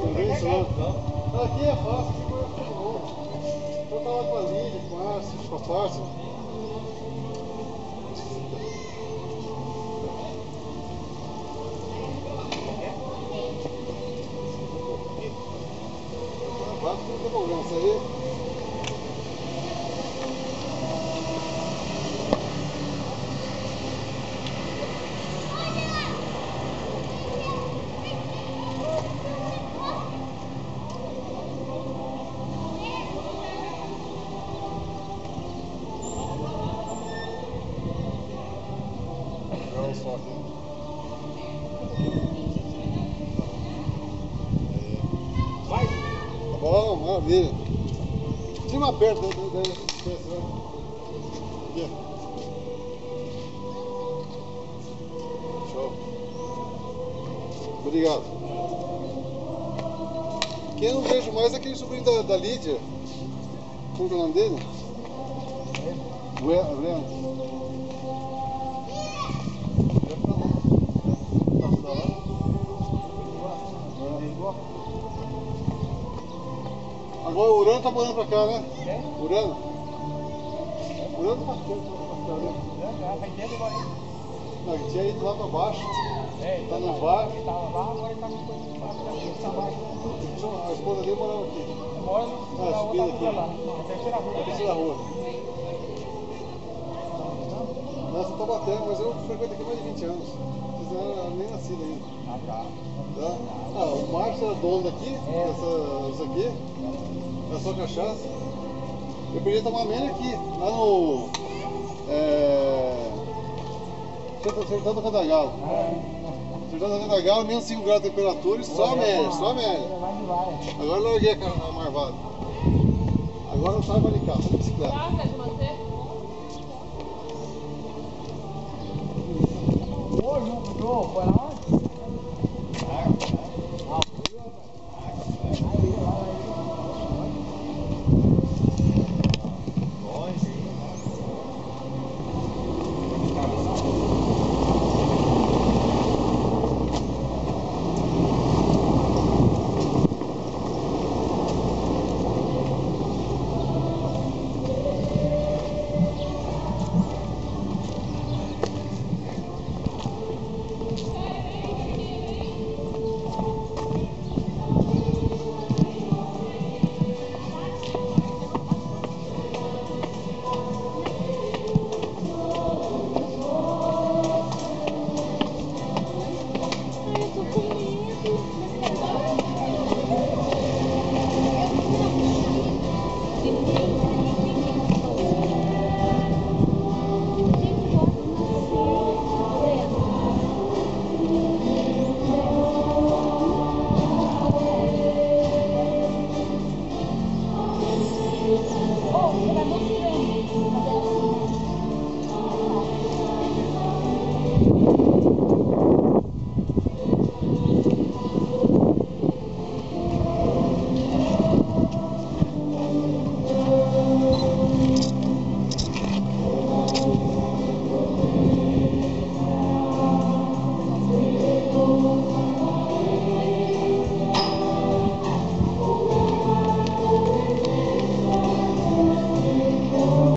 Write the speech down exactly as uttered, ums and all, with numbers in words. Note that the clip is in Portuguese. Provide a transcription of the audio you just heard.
Ninguém ensinou. Aqui é fácil, aqui conhece todo mundo. Eu tava com a Lídia, com a Arce, com a Fácil. Não tem problema, isso aí. Só aqui. Vai! Tá bom, maravilha. Tira uma perto daí. Aqui. Show. Obrigado. Quem eu não vejo mais é aquele sobrinho da, da Lídia. Como que é o nome dele? O Leandro. Agora o Urano tá morando pra cá, né? É? Urano? Urano tá pra cá, né? Já, faz tempo agora. Não, ele tinha ido lá pra baixo. É, tá no bar. Ele tava lá, agora ele tá com coisa pra baixo. A esposa dele morava aqui. Mora na outra rua lá. Na terceira rua. Na terceira rua. Nossa, tá batendo, mas eu frequento aqui mais de vinte anos. Vocês não eram nem nascidos ainda. Ah, tá. Tá? Ah, o Márcio era dono daqui, é. Dessa, isso aqui. É só cachaça. Eu podia tomar menos aqui, lá no. É. Sertão do Cantagalo. Sertão do Cantagalo, menos cinco graus de temperatura e só a média, só a média. Agora eu larguei a marvada. Agora eu saio para de carro, de bicicleta. Ô, João, foi lá onde?